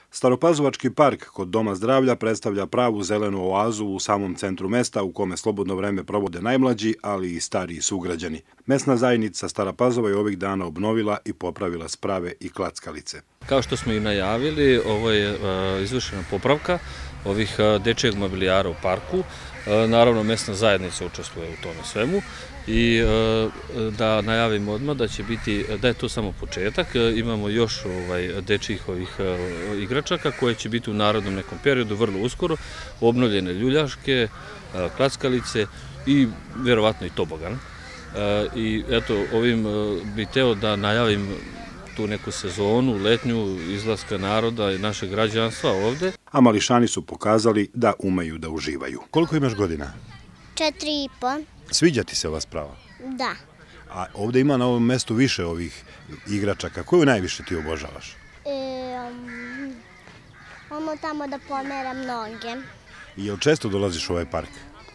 Staropazovački park kod Doma zdravlja predstavlja pravu zelenu oazu u samom centru mesta u kome slobodno vreme provode najmlađi, ali i stariji sugrađani. Mesna zajednica Stara Pazova je ovih dana obnovila i popravila sprave i klackalice. Kao što smo i najavili, ovo je izvršena popravka ovih dečijeg mobilijara u parku. Naravno, mesna zajednica učestvuje u tome svemu i da najavimo odmah da je to samo početak. Imamo još dečijih ovih igračaka koje će biti u narodnom nekom periodu, vrlo uskoro, obnovljene ljuljaške, klackalice i verovatno i tobogan. I eto, ovim bih hteo da najavim tu neku sezonu, letnju izlaska naroda i našeg građanstva ovde. A mališani su pokazali da umeju da uživaju. Koliko imaš godina? 4,5. Sviđa ti se ova sprava? Da. A ovde ima na ovom mestu više ovih igračaka. Koju najviše ti obožavaš? Ono tamo da pomeram noge. I jel često dolaziš u ovaj park?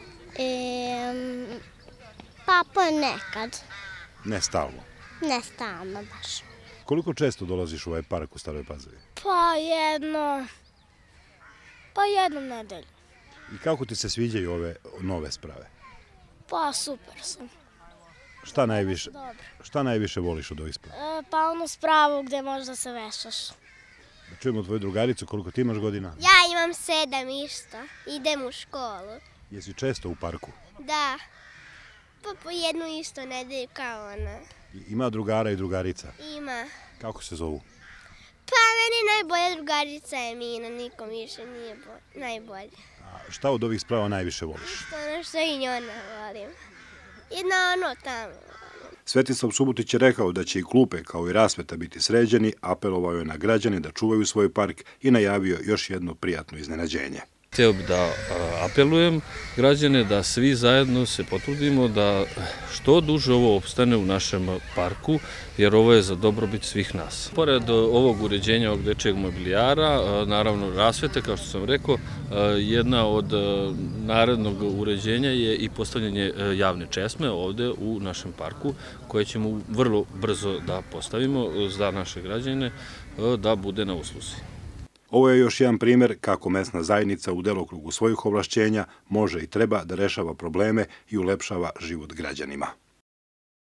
Pa nekad. Ne stalno. Ne stalno baš. Koliko često dolaziš u ovaj park u Staroj Pazovi? Jednom nedelju. I kako ti se sviđaju ove nove sprave? Pa super su. Šta najviše voliš od ovih sprava? Pa onu spravu gde možeš da se vešaš. Da čujemo tvoju drugaricu, koliko ti imaš godina? Ja imam 7 isto. Idem u školu. Jesi često u parku? Da. Pa po jednu isto nedelju kao ona. Ima drugara i drugarica? Ima. Kako se zovu? Pa meni najbolja drugarica je Mina, nikom više nije najbolja. A šta od ovih sprava najviše voliš? Ono što i njona volim. Jedna ono tamo. Svetislav Subotić je rekao da će i klupe kao i rasveta biti sređeni, apelovao je na građane da čuvaju svoj park i najavio još jedno prijatno iznenađenje. Hteo bih da apelujem građane da svi zajedno se potrudimo da što duže ovo opstane u našem parku, jer ovo je za dobrobit svih nas. Pored ovog uređenja ovog dečijeg mobilijara, naravno rasvete, kao što sam rekao, jedna od narednog uređenja je i postavljanje javne česme ovde u našem parku, koje ćemo vrlo brzo da postavimo za naše građane da bude na usluzi. Ovo je još jedan primjer kako mesna zajednica u delokrugu svojih ovlašćenja može i treba da rešava probleme i ulepšava život građanima.